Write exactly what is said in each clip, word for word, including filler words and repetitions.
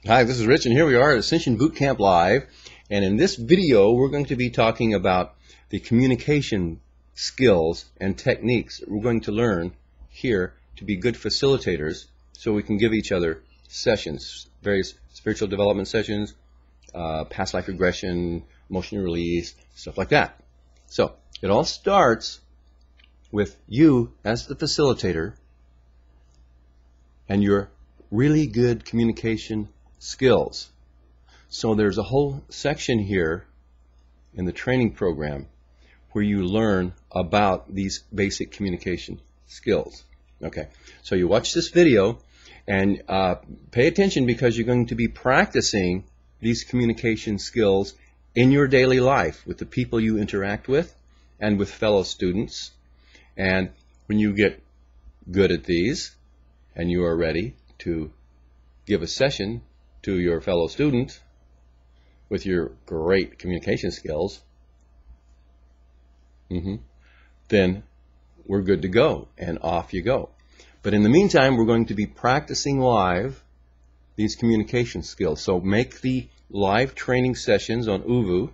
Hi, this is Rich, and here we are at Ascension Bootcamp Live. And in this video, we're going to be talking about the communication skills and techniques that we're going to learn here to be good facilitators so we can give each other sessions, various spiritual development sessions, uh, past life regression, emotional release, stuff like that. So it all starts with you as the facilitator and your really good communication skills. So there's a whole section here in the training program where you learn about these basic communication skills. Okay, so you watch this video and uh, pay attention, because you're going to be practicing these communication skills in your daily life with the people you interact with and with fellow students. And when you get good at these and you are ready to give a session to your fellow student with your great communication skills, mm-hmm, then we're good to go, and off you go. But in the meantime, we're going to be practicing live these communication skills. So make the live training sessions on ooVoo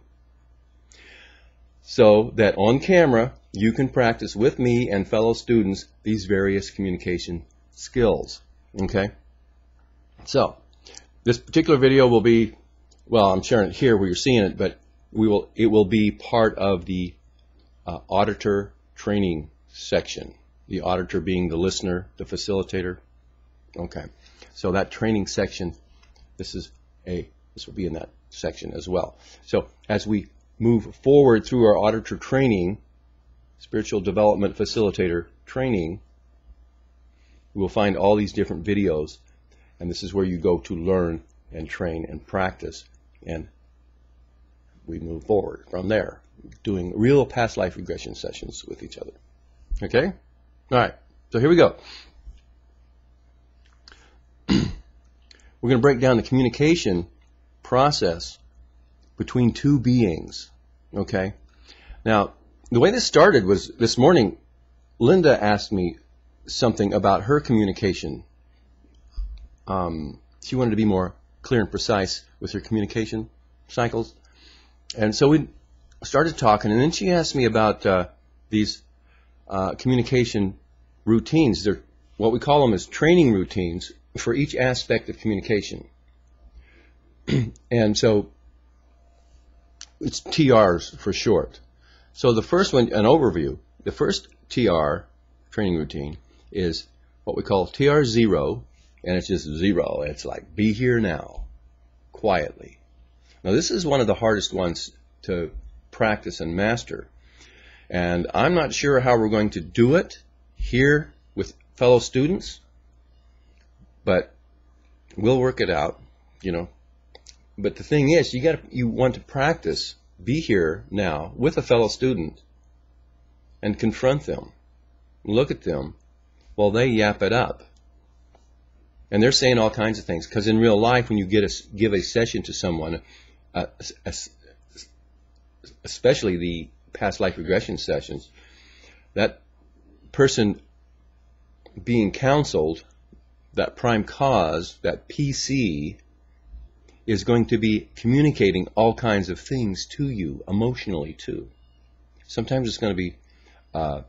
so that on camera you can practice with me and fellow students these various communication skills. Okay? So this particular video will be, well, I'm sharing it here where you're seeing it, but we will it will be part of the uh, auditor training section. The auditor being the listener, the facilitator. Okay, so that training section, this is a this will be in that section as well. So as we move forward through our auditor training, spiritual development facilitator training, we'll find all these different videos. And this is where you go to learn and train and practice. And we move forward from there, doing real past life regression sessions with each other. Okay? All right. So here we go. We're going to break down the communication process between two beings. Okay? Now, the way this started was this morning, Linda asked me something about her communication. Um, she wanted to be more clear and precise with her communication cycles. And so we started talking, and then she asked me about uh, these uh, communication routines. They're, what we call them is training routines for each aspect of communication. And so it's T Rs for short. So the first one, an overview, the first T R training routine is what we call T R zero. And it's just zero. It's like, be here now, quietly. Now, this is one of the hardest ones to practice and master. And I'm not sure how we're going to do it here with fellow students, but we'll work it out, you know. But the thing is, you got you want to practice, be here now with a fellow student and confront them, look at them while they yap it up. And they're saying all kinds of things, because in real life, when you get a, give a session to someone, uh, especially the past life regression sessions, that person being counseled, that prime cause, that P C, is going to be communicating all kinds of things to you, emotionally too. Sometimes it's going to be uh,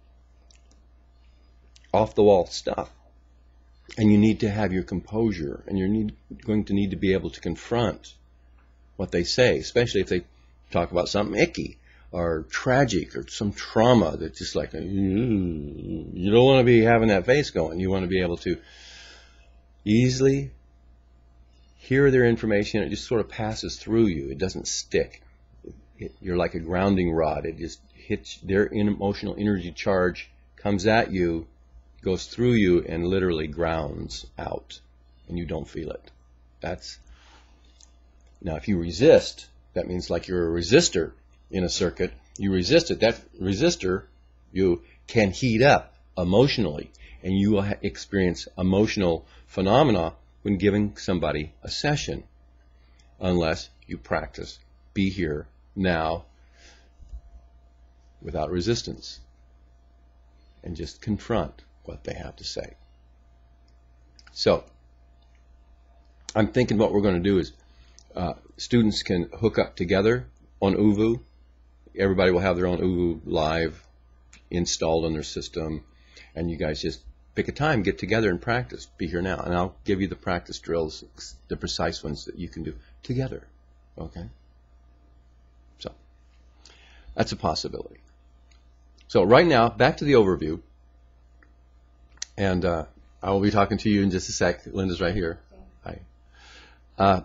off-the-wall stuff. And you need to have your composure, and you're need, going to need to be able to confront what they say, especially if they talk about something icky or tragic or some trauma that's just like, you don't want to be having that face going. You want to be able to easily hear their information. It just sort of passes through you. It doesn't stick. It, you're like a grounding rod. It just hits their emotional energy charge, comes at you, goes through you, and literally grounds out, and you don't feel it. That's now, if you resist, that means like you're a resistor in a circuit. You resist it. That resistor, you can heat up emotionally, and you will experience emotional phenomena when giving somebody a session, unless you practice be here now without resistance and just confront what they have to say. So I'm thinking what we're going to do is uh, students can hook up together on ooVoo. Everybody will have their own ooVoo Live installed on their system, and you guys just pick a time, get together and practice. Be here now, and I'll give you the practice drills, the precise ones that you can do together. Okay? So that's a possibility. So right now, back to the overview, and uh, I will be talking to you in just a sec. Linda's right here. Hi. Uh,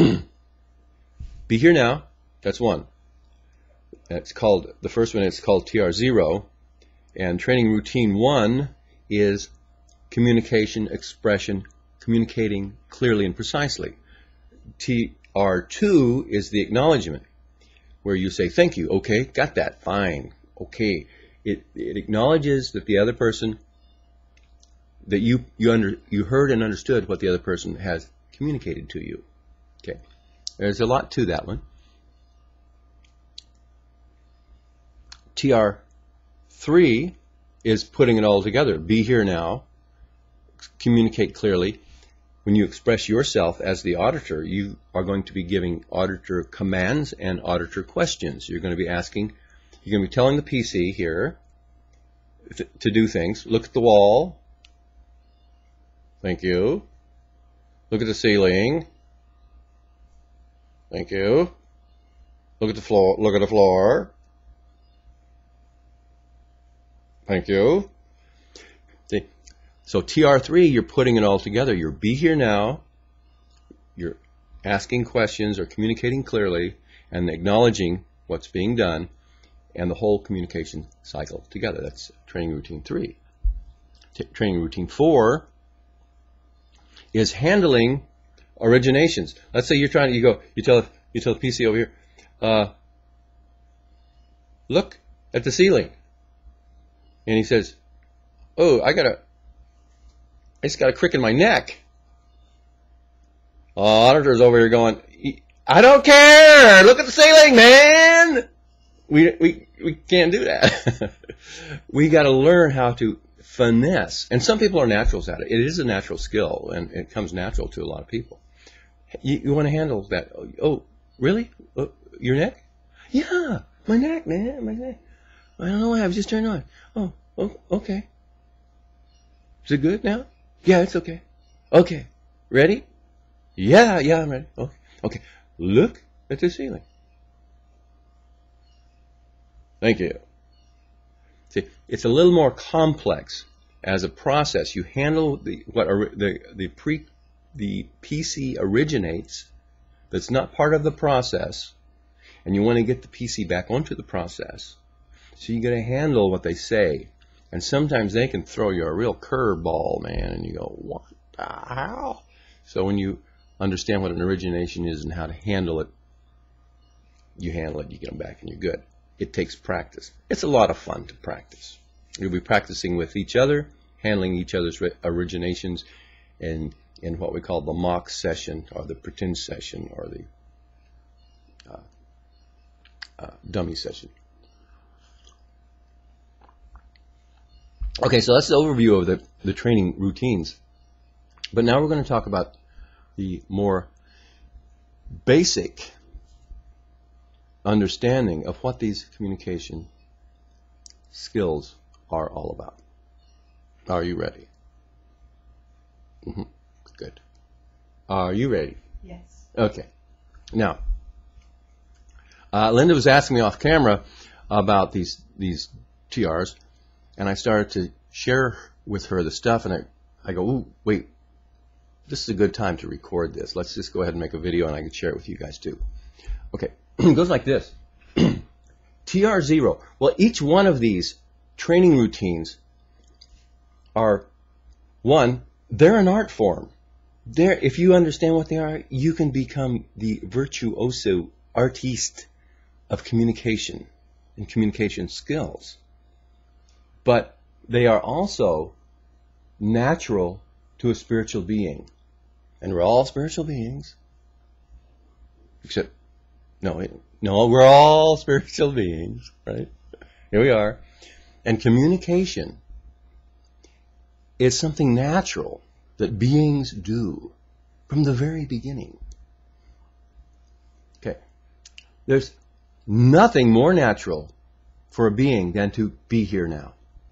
be here now. That's one. It's called, the first one is called T R zero, and training routine one is communication, expression, communicating clearly and precisely. T R two is the acknowledgement, where you say, thank you, okay, got that, fine, okay. It, it acknowledges that the other person, that you, you, under, you heard and understood what the other person has communicated to you. Okay, there's a lot to that one. T R three is putting it all together. Be here now. Communicate clearly. When you express yourself as the auditor, you are going to be giving auditor commands and auditor questions. You're going to be asking, you're going to be telling the P C here to do things. Look at the wall. Thank you. Look at the ceiling. Thank you. Look at the floor. Look at the floor. Thank you. See? So T R three, you're putting it all together. You're be here now. You're asking questions or communicating clearly and acknowledging what's being done, and the whole communication cycle together. That's training routine three. T training routine four is handling originations. Let's say you're trying to, you go, you tell, you tell the P C over here, uh, look at the ceiling. And he says, oh, I got a, I just got a crick in my neck. Oh, auditor's over here going, I don't care. Look at the ceiling, man. We, we, we can't do that. We got to learn how to finesse. And some people are naturals at it. It is a natural skill, and it comes natural to a lot of people. You, you want to handle that. Oh, really? Oh, your neck? Yeah, my neck, man, my neck. I don't know why, I was just turning on. Oh, oh, okay. Is it good now? Yeah, it's okay. Okay. Ready? Yeah, yeah, I'm ready. Okay. Okay. Look at the ceiling. Thank you. See, it's a little more complex as a process. You handle the what the the pre the P C originates that's not part of the process, and you want to get the P C back onto the process. So you got to handle what they say, and sometimes they can throw you a real curveball, man, and you go, what the hell? So when you understand what an origination is and how to handle it, you handle it, you get them back, and you're good. It takes practice. It's a lot of fun to practice. You'll be practicing with each other, handling each other's originations, and in what we call the mock session, or the pretend session, or the uh, uh, dummy session. Okay, so that's the overview of the, the training routines. But now we're going to talk about the more basic understanding of what these communication skills are all about. Are you ready? Mm-hmm. Good. Are you ready? Yes. Okay. Now, uh, Linda was asking me off camera about these these T Rs, and I started to share with her the stuff, and I, I go, ooh, wait, this is a good time to record this. Let's just go ahead and make a video, and I can share it with you guys too. Okay, it goes like this. T R zero. Well, each one of these training routines are, one, they're an art form. They're, if you understand what they are, you can become the virtuoso artiste of communication and communication skills. But they are also natural to a spiritual being. And we're all spiritual beings. Except, no, no, we're all spiritual beings, right? Here we are. And communication is something natural that beings do. from the very beginning. Okay. There's nothing more natural for a being than to be here now.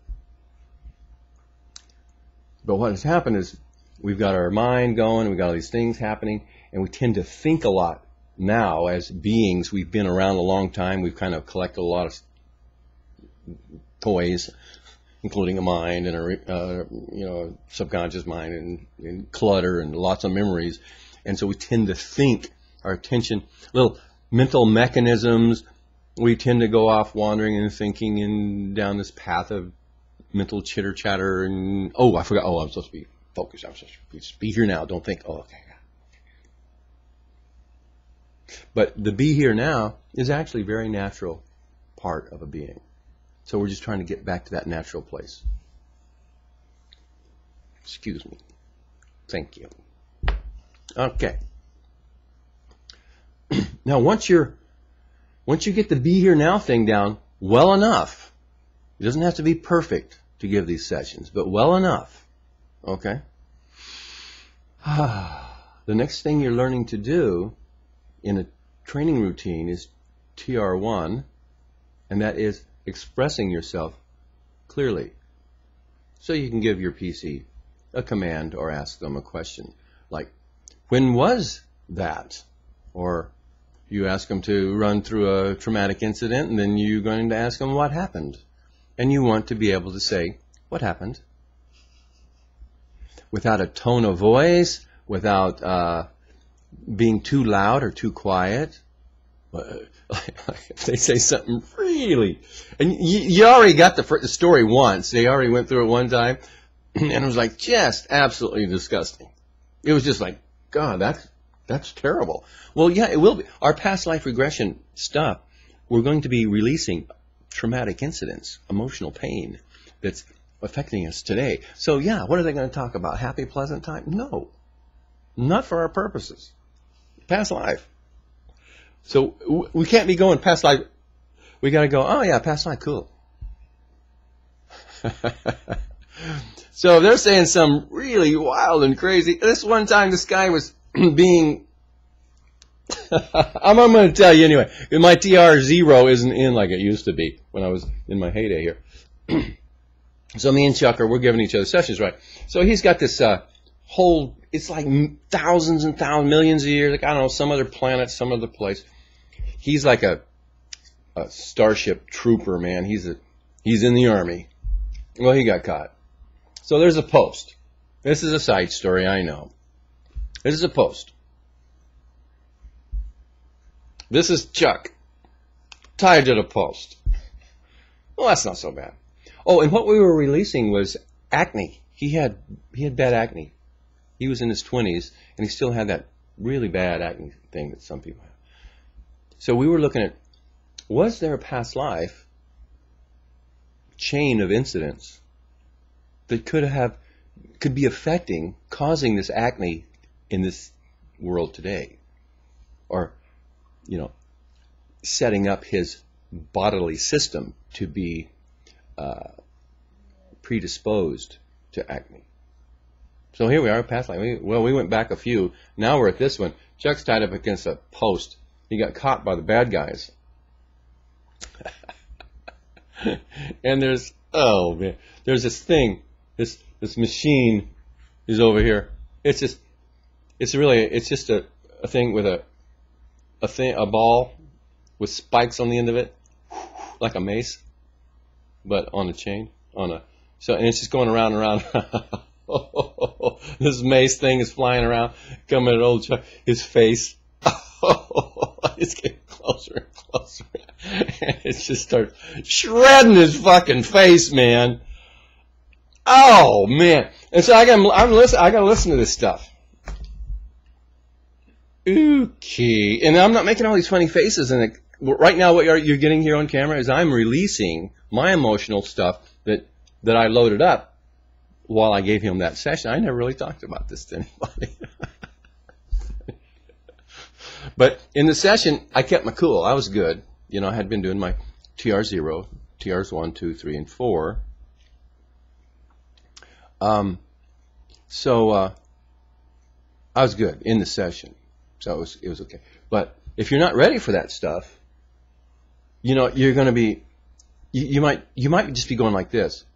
But what has happened is we've got our mind going, we've got all these things happening, and we tend to think a lot now as beings. We've been around a long time. We've kind of collected a lot of toys, including a mind and a uh, you know subconscious mind and, and clutter and lots of memories. And so we tend to think, our attention, little mental mechanisms, we tend to go off wandering and thinking and down this path of mental chitter chatter and, oh, I forgot, oh, I'm supposed to be focused. I'm supposed to just be here now. Don't think, oh, okay. But the be here now is actually a very natural part of a being. So we're just trying to get back to that natural place. Excuse me. Thank you. Okay. Now, once you're, once you get the be here now thing down well enough, it doesn't have to be perfect to give these sessions, but well enough, okay? The next thing you're learning to do in a training routine is T R one, and that is expressing yourself clearly. So you can give your P C a command or ask them a question like, when was that? Or you ask them to run through a traumatic incident, and then you're going to ask them what happened. And you want to be able to say, what happened? Without a tone of voice, without uh, being too loud or too quiet. If they say something really, and you, you already got the, the story once, they already went through it one time, and it was like just absolutely disgusting. It was just like, God, that's, that's terrible. Well, yeah, it will be. Our past life regression stuff, we're going to be releasing traumatic incidents, emotional pain that's affecting us today. So, yeah, what are they going to talk about? Happy, pleasant time? No, not for our purposes. Past life. So we can't be going past life. We got to go, oh, yeah, past life, cool. So they're saying some really wild and crazy. This one time, this guy was being, I'm, I'm going to tell you anyway. My T R zero isn't in like it used to be when I was in my heyday here. So me and Chuck are, we're giving each other sessions, right? So he's got this uh, whole, it's like thousands and thousands, millions of years, like I don't know, some other planet, some other place. He's like a, a starship trooper, man. He's a, he's in the army. Well, he got caught. So there's a post. This is a side story, I know. This is a post. This is Chuck, tied to the post. Well, that's not so bad. Oh, and what we were releasing was acne. He had he had bad acne. He was in his twenties, and he still had that really bad acne thing that some people have. So we were looking at, was there a past life chain of incidents that could have could be affecting, causing this acne in this world today, or you know, setting up his bodily system to be uh, predisposed to acne. So here we are, past life. We, well, we went back a few. Now we're at this one. Chuck's tied up against a post. He got caught by the bad guys. And there's, oh man, there's this thing, this this machine is over here. It's just, it's really, it's just a, a thing with a, a thing, a ball with spikes on the end of it, like a mace, but on a chain, on a, so, and it's just going around and around. This mace thing is flying around, coming at old Chuck, his face. It's getting closer and closer. And it just starts shredding his fucking face, man. Oh man! And so I got, I'm listen, I got to listen to this stuff. Okay, and I'm not making all these funny faces. And it, right now, what you're, you're getting here on camera is I'm releasing my emotional stuff that that I loaded up while I gave him that session. I never really talked about this to anybody. But in the session, I kept my cool. I was good. You know, I had been doing my T R zero, T Rs one, two, three, and four. Um, so, uh, I was good in the session, so it was it was okay. But if you're not ready for that stuff, you know, you're going to be, you, you might you might just be going like this,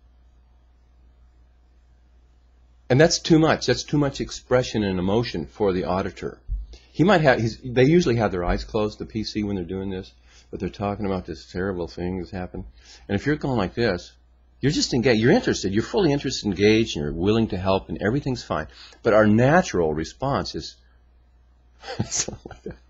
and that's too much. That's too much expression and emotion for the auditor. He might have. He's, they usually have their eyes closed, the P C, when they're doing this, but they're talking about this terrible thing that's happened. And if you're going like this, you're just engaged. You're interested. You're fully interested, engaged, and you're willing to help, and everything's fine. But our natural response is something like that.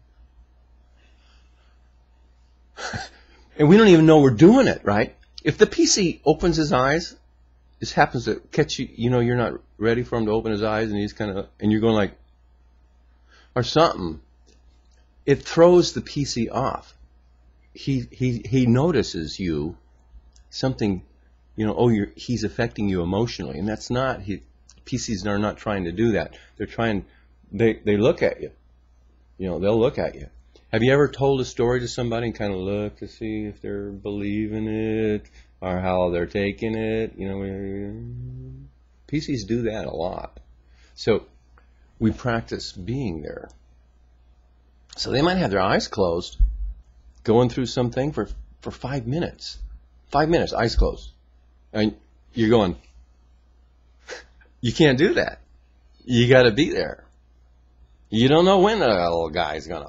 And we don't even know we're doing it, right? If the P C opens his eyes, this happens to catch you. You know, you're not ready for him to open his eyes, and he's kind of, and you're going like, or something. It throws the P C off. He he he notices you something. You know, oh, you're, he's affecting you emotionally, and that's not. He, P Cs are not trying to do that. They're trying. They they look at you. You know, they'll look at you. Have you ever told a story to somebody and kind of look to see if they're believing it or how they're taking it? You know, P Cs do that a lot. So we practice being there. So they might have their eyes closed, going through something for for five minutes. Five minutes, eyes closed. And you're going, you can't do that. You got to be there. You don't know when the little guy's going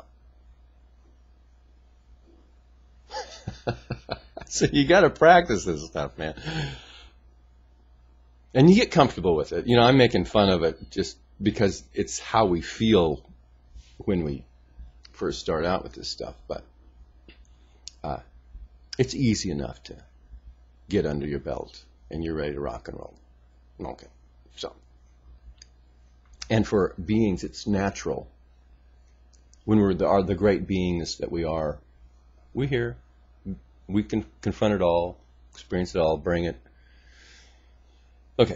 to. So you got to practice this stuff, man. And you get comfortable with it. You know, I'm making fun of it just because it's how we feel when we first start out with this stuff. But uh, it's easy enough to get under your belt and you're ready to rock and roll. Okay. So, and for beings, it's natural. When we're the, are the great beings that we are, we're here. We can confront it all, experience it all, bring it. Okay.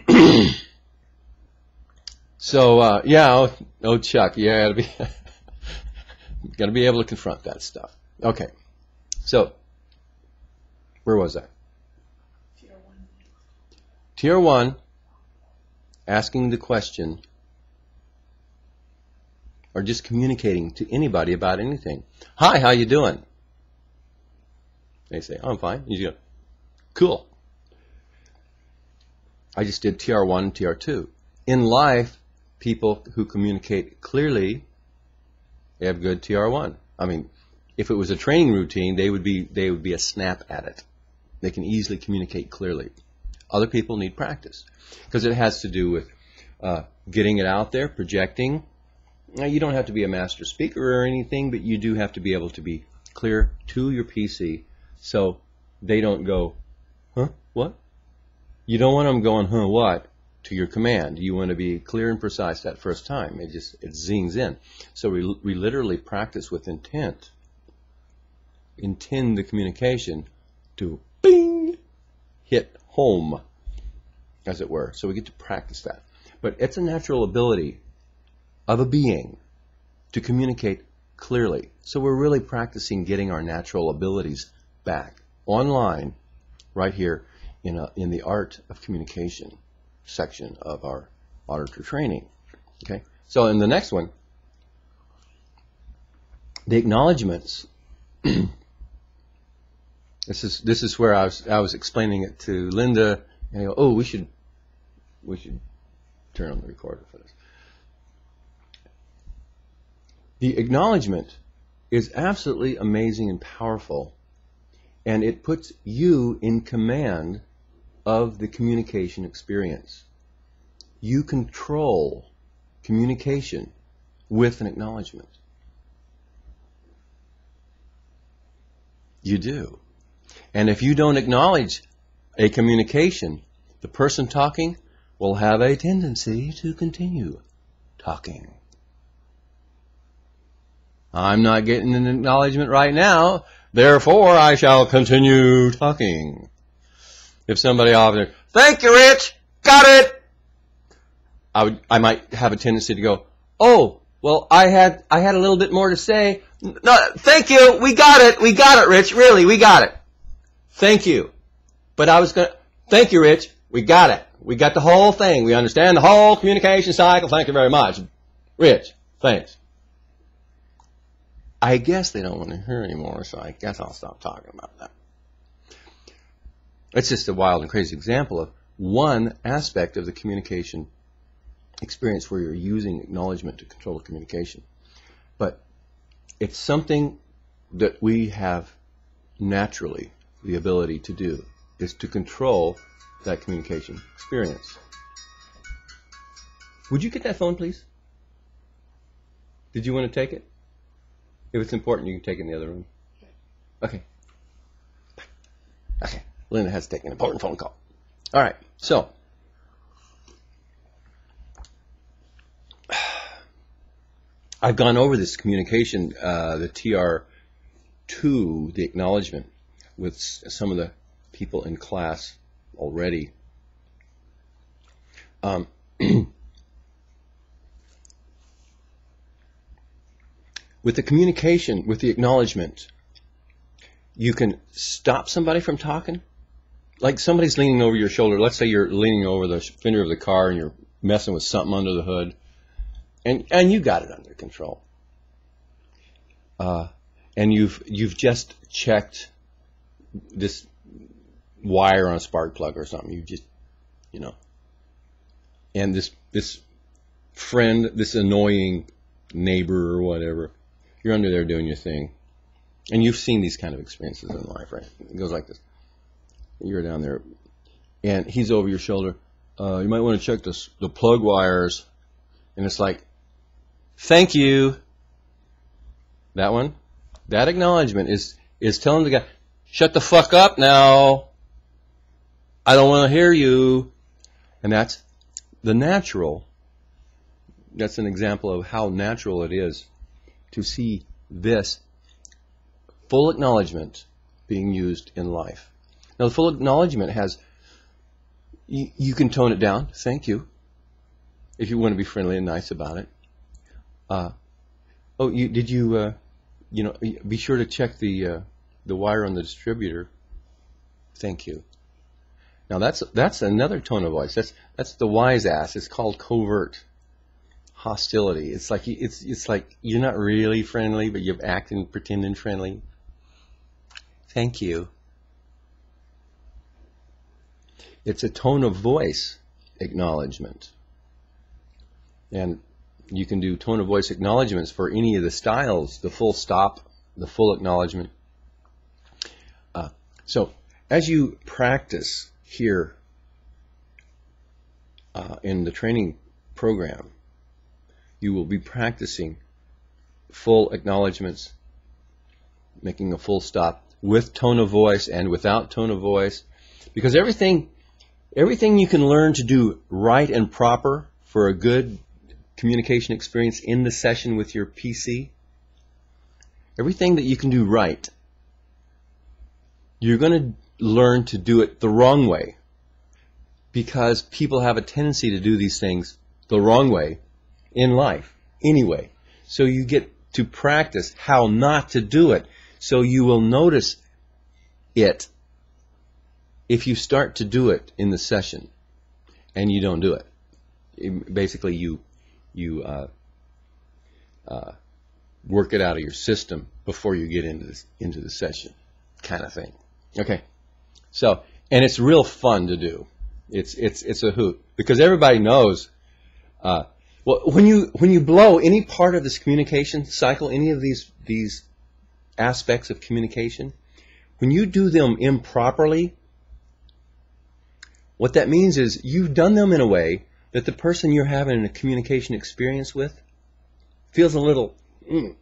So, uh, yeah, oh, oh, Chuck, yeah, gotta be, gotta be able to confront that stuff. Okay. So, where was I? Tier one. Tier one, asking the question, or just communicating to anybody about anything. Hi, how you doing? They say, oh, I'm fine. You go, cool. I just did T R one and T R two. In life, people who communicate clearly, they have good T R one. I mean, if it was a training routine, they would be they would be a snap at it. They can easily communicate clearly. Other people need practice because it has to do with uh, getting it out there, projecting. Now, you don't have to be a master speaker or anything, but you do have to be able to be clear to your P C so they don't go, huh, what? You don't want them going, huh, what, to your command. You want to be clear and precise that first time. It just, it zings in. So we, we literally practice with intent. Intend the communication to, bing, hit home, as it were. So we get to practice that. But it's a natural ability of a being to communicate clearly. So we're really practicing getting our natural abilities back online right here in, a, in the art of communication section of our auditor training. Okay. So in the next one, the acknowledgments. This is this is where I was I was explaining it to Linda, and I go, oh, we should we should turn on the recorder for this. The acknowledgement is absolutely amazing and powerful, and it puts you in command of the communication experience. You control communication with an acknowledgement. You do. And if you don't acknowledge a communication, the person talking will have a tendency to continue talking. I'm not getting an acknowledgement right now, therefore I shall continue talking. If somebody offers, thank you, Rich, got it, I would, I might have a tendency to go, oh, well, I had, I had a little bit more to say. No, thank you, we got it, we got it, Rich, really, we got it. Thank you. But I was going to, thank you, Rich, we got it. We got the whole thing. We understand the whole communication cycle. Thank you very much. Rich, thanks. I guess they don't want to hear anymore, so I guess I'll stop talking about that. It's just a wild and crazy example of one aspect of the communication experience where you're using acknowledgement to control the communication. But it's something that we have naturally the ability to do, is to control that communication experience. Would you get that phone, please? Did you want to take it? If it's important, you can take it in the other room. Okay. Okay. Linda has to take an important phone call. All right. So, I've gone over this communication, uh, the T R two, the acknowledgement, with some of the people in class already. Um, with the communication, with the acknowledgement, you can stop somebody from talking. Like somebody's leaning over your shoulder. Let's say you're leaning over the fender of the car and you're messing with something under the hood. And and you got it under control. Uh, and you've you've just checked this wire on a spark plug or something. You just, you know. And this this friend, this annoying neighbor or whatever, you're under there doing your thing. And you've seen these kind of experiences in life, right? It goes like this. You're down there, and he's over your shoulder. Uh, you might want to check this, the plug wires. And it's like, thank you. That one, that acknowledgement is is telling the guy, shut the fuck up now. I don't want to hear you. And that's the natural. That's an example of how natural it is to see this full acknowledgement being used in life. Now, the full acknowledgement has, you, you can tone it down, thank you, if you want to be friendly and nice about it. Uh, oh, you, did you, uh, you know, be sure to check the uh, the wire on the distributor. Thank you. Now, that's that's another tone of voice. That's that's the wise ass. It's called covert hostility. It's like it's it's like you're not really friendly, but you're acting, pretending friendly. Thank you. It's a tone of voice acknowledgement. And you can do tone of voice acknowledgements for any of the styles, the full stop, the full acknowledgement. Uh, so as you practice here uh, in the training program, you will be practicing full acknowledgements, making a full stop with tone of voice and without tone of voice, because everything everything you can learn to do right and proper for a good communication experience in the session with your P C, everything that you can do right, you're going to learn to do it the wrong way, because people have a tendency to do these things the wrong way in life anyway. So you get to practice how not to do it, so you will notice it if you start to do it in the session and you don't do it. It basically, you you uh, uh, work it out of your system before you get into this, into the session, kind of thing. Okay, so and it's real fun to do. It's it's it's a hoot, because everybody knows. Uh, well, when you when you blow any part of this communication cycle, any of these these aspects of communication, when you do them improperly, what that means is you've done them in a way that the person you're having a communication experience with feels a little, mm,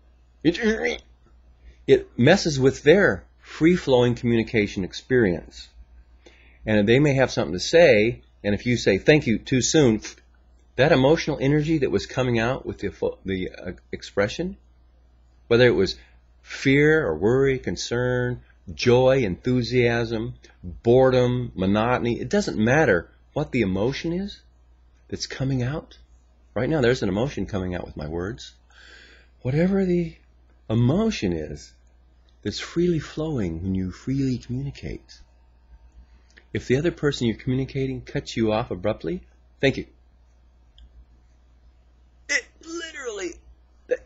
it messes with their free-flowing communication experience. And they may have something to say, and if you say thank you too soon, that emotional energy that was coming out with the, the uh, expression, whether it was fear or worry, concern, joy, enthusiasm, boredom, monotony, it doesn't matter what the emotion is that's coming out. Right now there's an emotion coming out with my words. Whatever the emotion is that's freely flowing when you freely communicate. If the other person you're communicating cuts you off abruptly, thank you. It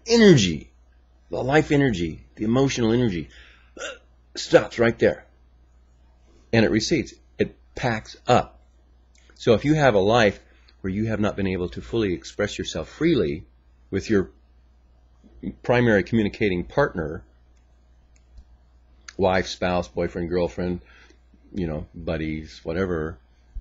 energy, the life energy, the emotional energy, stops right there. And it recedes. It packs up. So if you have a life where you have not been able to fully express yourself freely with your primary communicating partner, wife, spouse, boyfriend, girlfriend, you know, buddies, whatever,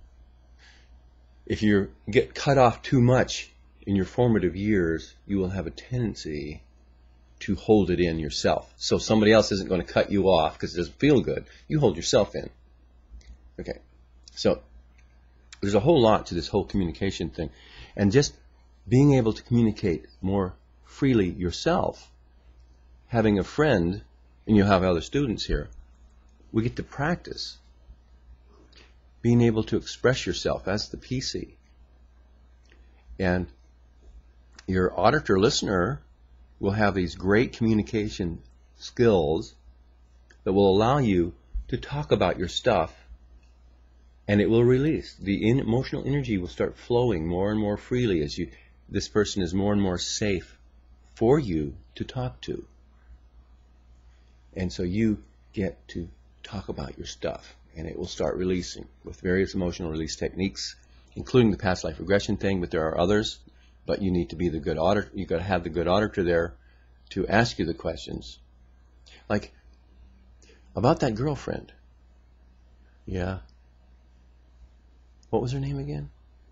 if you get cut off too much in your formative years, you will have a tendency to hold it in yourself. So somebody else isn't going to cut you off because it doesn't feel good. You hold yourself in. Okay. So there's a whole lot to this whole communication thing. And just being able to communicate more freely yourself, having a friend, and you'll have other students here, we get to practice being able to express yourself as the P C. And your auditor listener will have these great communication skills that will allow you to talk about your stuff, and it will release. The in emotional energy will start flowing more and more freely as you this person is more and more safe for you to talk to. And so you get to talk about your stuff, and it will start releasing with various emotional release techniques, including the past life regression thing, but there are others. But you need to be the good auditor. You've got to have the good auditor there to ask you the questions. Like, about that girlfriend. Yeah. What was her name again?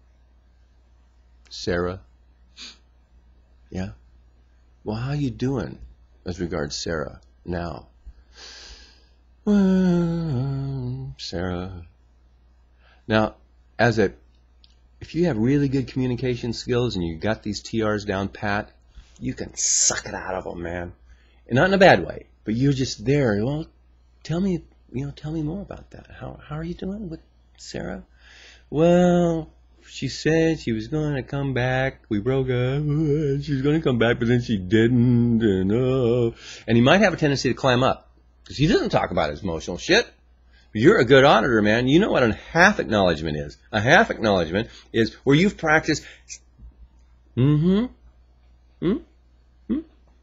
Sarah. Yeah. Well, how you doing as regards Sarah now? Well, Sarah. Now, as a if you have really good communication skills and you got these T Rs down pat, you can suck it out of them, man. And not in a bad way, but you're just there. Well, tell me, you know, tell me more about that. How how are you doing with Sarah? Well, she said she was going to come back. We broke up. She was going to come back, but then she didn't. And oh, and he might have a tendency to climb up because he doesn't talk about his emotional shit. You're a good auditor, man. You know what a half acknowledgement is. A half acknowledgement is where you've practiced. Mm-hmm. Hmm? Hmm?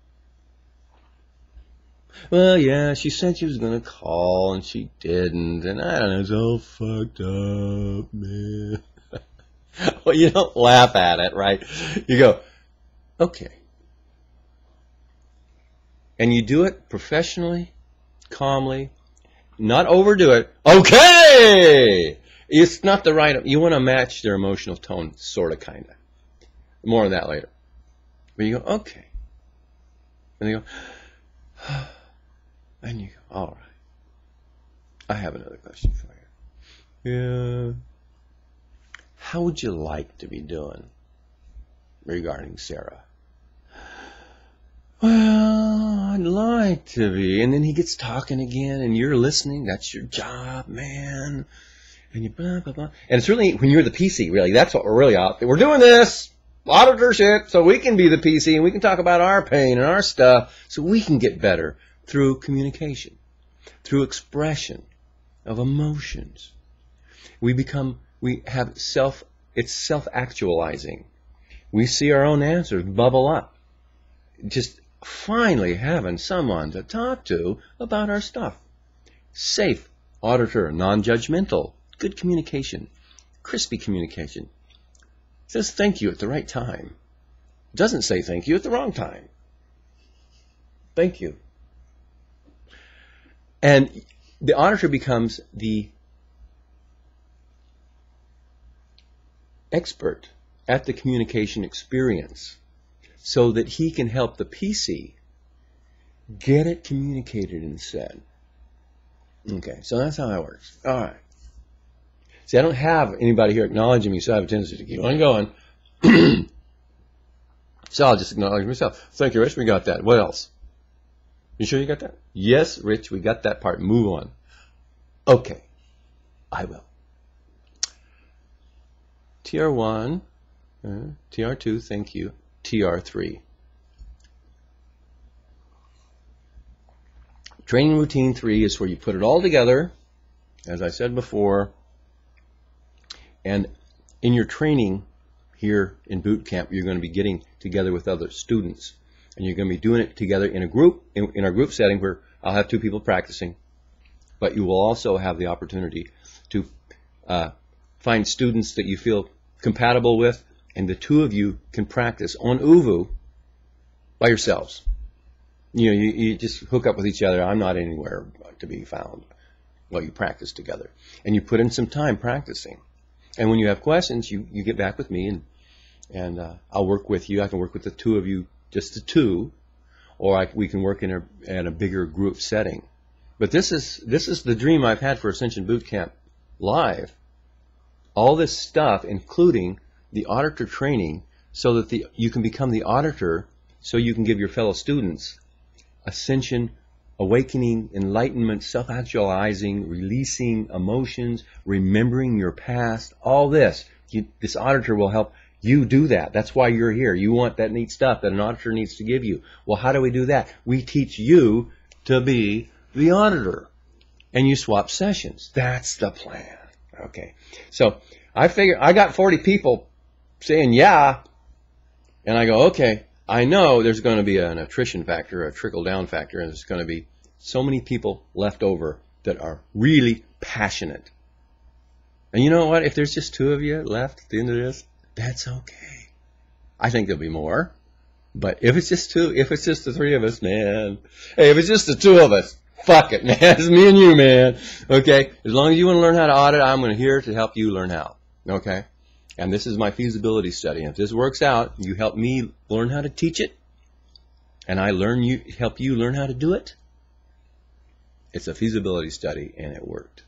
Well, yeah, she said she was going to call, and she didn't. And I don't know, it's all fucked up, man. Well, you don't laugh at it, right? You go, okay. And you do it professionally, calmly, not overdo it. Okay! It's not the right... You want to match their emotional tone, sort of, kind of. More on that later. But you go, okay. And you go... And you go, all right. I have another question for you. Yeah. How would you like to be doing regarding Sarah? Well, I'd like to be. And then he gets talking again, and you're listening. That's your job, man. And you blah, blah, blah. And it's really, when you're the P C, really, that's what we're really out. We're doing this, auditor shit, so we can be the P C, and we can talk about our pain and our stuff, so we can get better through communication, through expression of emotions. We become, we have self, it's self-actualizing. We see our own answers bubble up. Just finally having someone to talk to about our stuff. Safe, auditor, non-judgmental, good communication, crispy communication. Says thank you at the right time. Doesn't say thank you at the wrong time. Thank you. And the auditor becomes the expert at the communication experience, so that he can help the P C get it communicated and said. Okay, so that's how that works. All right. See, I don't have anybody here acknowledging me, so I have a tendency to keep on going. So I'll just acknowledge myself. Thank you, Rich. We got that. What else? You sure you got that? Yes, Rich, we got that part. Move on. Okay, I will. T R one, uh, T R two, thank you. T R three. Training routine three is where you put it all together, as I said before, and in your training here in boot camp, you're going to be getting together with other students. And you're going to be doing it together in a group, in, in our group setting where I'll have two people practicing. But you will also have the opportunity to uh, find students that you feel compatible with, and the two of you can practice on uvu by yourselves. You know, you, you just hook up with each other. I'm not anywhere to be found. Well, you practice together. And you put in some time practicing. And when you have questions, you, you get back with me, and, and uh, I'll work with you. I can work with the two of you, just the two, or I, we can work in a, in a bigger group setting. But this is, this is the dream I've had for Ascension Boot Camp Live. All this stuff, including the auditor training, so that the, you can become the auditor, so you can give your fellow students ascension, awakening, enlightenment, self-actualizing, releasing emotions, remembering your past, all this. You, this auditor will help you do that. That's why you're here. You want that neat stuff that an auditor needs to give you. Well, how do we do that? We teach you to be the auditor. And you swap sessions. That's the plan. Okay. So I figure I got forty people saying yeah. And I go, okay, I know there's going to be an attrition factor, a trickle-down factor, and there's going to be so many people left over that are really passionate. And you know what? If there's just two of you left at the end of this, that's okay. I think there'll be more. But if it's just two, if it's just the three of us, man. Hey, if it's just the two of us, fuck it, man. It's me and you, man. Okay? As long as you want to learn how to audit, I'm going to here to help you learn how. Okay? And this is my feasibility study. And if this works out, you help me learn how to teach it, and I learn you help you learn how to do it. It's a feasibility study, and it worked.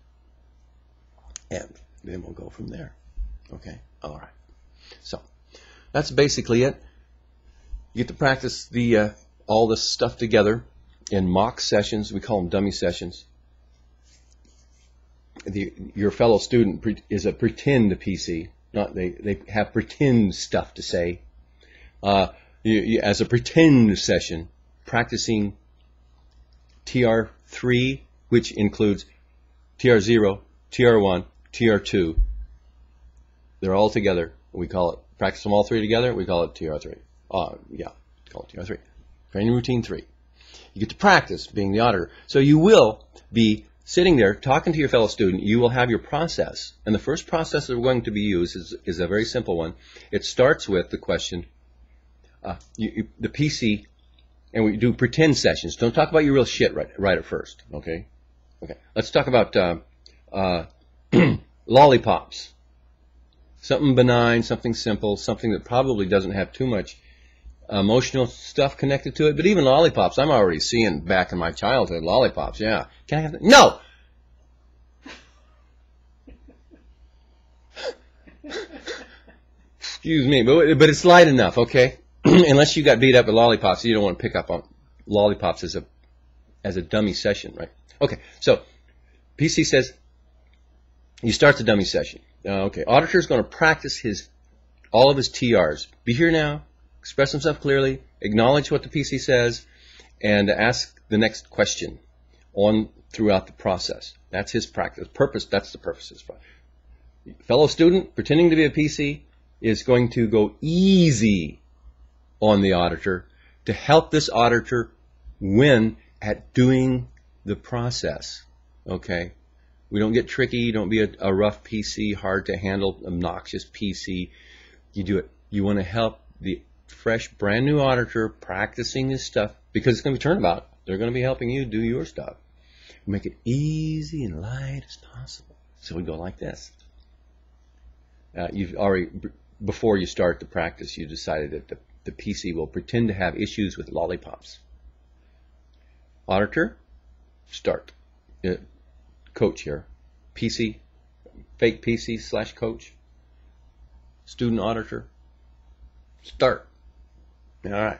And then we'll go from there. Okay? All right. So that's basically it. You get to practice the uh, all this stuff together in mock sessions. We call them dummy sessions. The, your fellow student pre is a pretend P C. Not they, they have pretend stuff to say. Uh, you, you, as a pretend session, practicing T R three, which includes T R zero, T R one, T R two. They're all together. We call it, practice them all three together, we call it T R three. Uh, yeah, call it T R three. Training routine three. You get to practice being the auditor. So you will be sitting there talking to your fellow student. You will have your process. And the first process that we're going to be used is, is a very simple one. It starts with the question, uh, you, you, the P C, and we do pretend sessions. Don't talk about your real shit right, right at first, okay? Okay. Let's talk about uh, uh, lollipops. Something benign, something simple, something that probably doesn't have too much emotional stuff connected to it. But even lollipops, I'm already seeing back in my childhood, lollipops, yeah. Can I have that? No! Excuse me, but, but it's light enough, okay? Unless you got beat up with lollipops, you don't want to pick up on lollipops as a, as a dummy session, right? Okay, so P C says, you start the dummy session. Uh, okay, auditor's going to practice his all of his T Rs. Be here now, express himself clearly, acknowledge what the P C says, and ask the next question on throughout the process. That's his practice. Purpose, that's the purpose. Fellow student, pretending to be a P C, is going to go easy on the auditor to help this auditor win at doing the process. Okay? We don't get tricky. Don't be a, a rough P C, hard to handle, obnoxious P C. You do it. You want to help the fresh, brand new auditor practicing his stuff, because it's going to be turnabout. They're going to be helping you do your stuff. Make it easy and light as possible. So we go like this. Uh, you've already, before you start the practice, you decided that the, the P C will pretend to have issues with lollipops. Auditor, start. Uh, coach here. P C, fake P C slash coach. Student auditor, start. All right.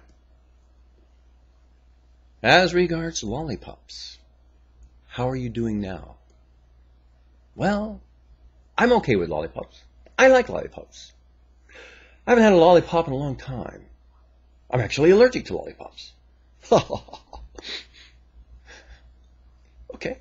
As regards lollipops, how are you doing now? Well, I'm okay with lollipops. I like lollipops. I haven't had a lollipop in a long time. I'm actually allergic to lollipops. Okay.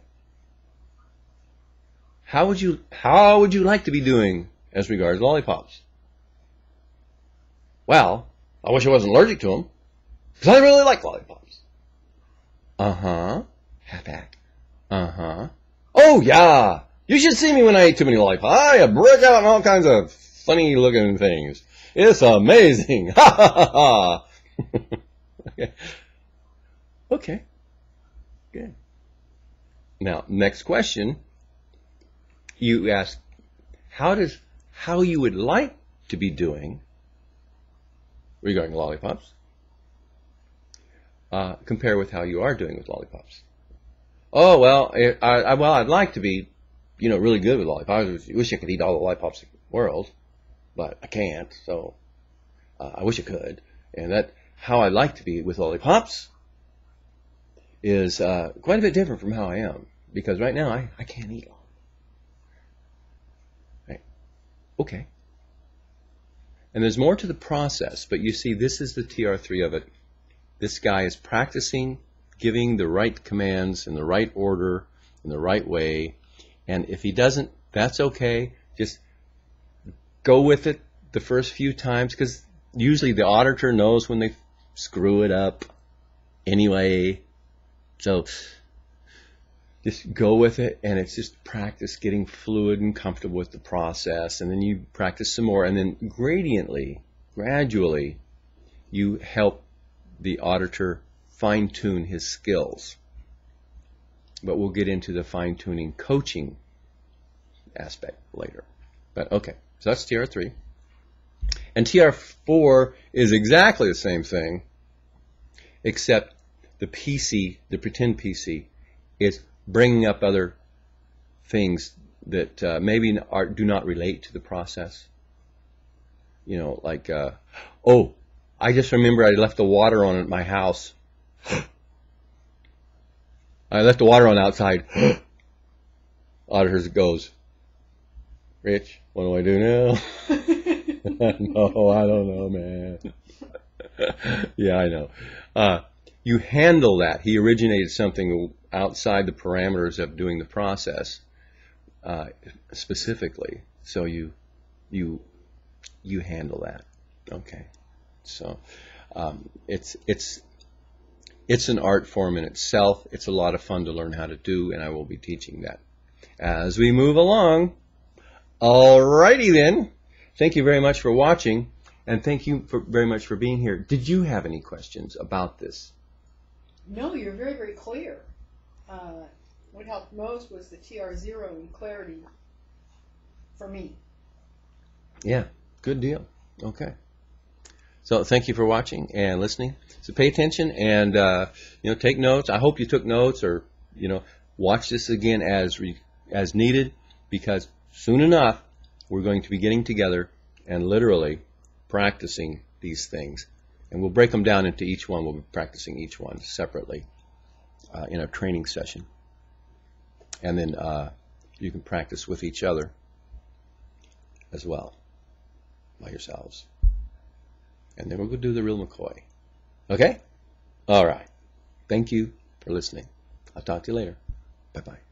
How would you how would you like to be doing as regards lollipops? Well, I wish I wasn't allergic to them. Because I really like lollipops. Uh-huh. Half back. Uh-huh. Oh, yeah. You should see me when I eat too many lollipops. I break out in all kinds of funny looking things. It's amazing. Ha ha ha ha. Okay. Okay. Good. Now, next question. You ask, how does, how you would like to be doing regarding lollipops, uh, compare with how you are doing with lollipops. Oh, well, I, I, well, I'd like to be, you know, really good with lollipops. I wish I could eat all the lollipops in the world, but I can't, so uh, I wish I could. And that, how I like to be with lollipops is uh, quite a bit different from how I am, because right now I, I can't eat lollipops. Right? Okay. And there's more to the process, but you see, this is the T R three of it. This guy is practicing giving the right commands in the right order, in the right way, and if he doesn't, that's okay. Just go with it the first few times, because usually the auditor knows when they screw it up anyway. So just go with it, and it's just practice getting fluid and comfortable with the process, and then you practice some more, and then gradiently, gradually, you help the auditor fine-tune his skills. But we'll get into the fine-tuning coaching aspect later. But okay, so that's T R three. And T R four is exactly the same thing, except the P C, the pretend P C, is bringing up other things that uh, maybe are, do not relate to the process. You know, like, uh, oh, I just remember I left the water on at my house. I left the water on outside. Auditor goes, Rich, what do I do now? No, I don't know, man. Yeah, I know. Uh, you handle that. He originated something outside the parameters of doing the process uh, specifically. So you you you handle that. Okay. So um, it's it's it's an art form in itself. It's a lot of fun to learn how to do, and I will be teaching that as we move along. Alrighty then. Thank you very much for watching, and thank you for, very much for being here. Did you have any questions about this? No, you're very, very clear. Uh, what helped most was the T R zero in clarity for me. Yeah, good deal. Okay. So thank you for watching and listening. So pay attention and uh, you know, take notes. I hope you took notes, or you know, watch this again as re as needed, because soon enough we're going to be getting together and literally practicing these things, and we'll break them down into each one. We'll be practicing each one separately uh, in a training session, and then uh, you can practice with each other as well by yourselves. And then we'll go do the real McCoy. Okay? All right. Thank you for listening. I'll talk to you later. Bye-bye.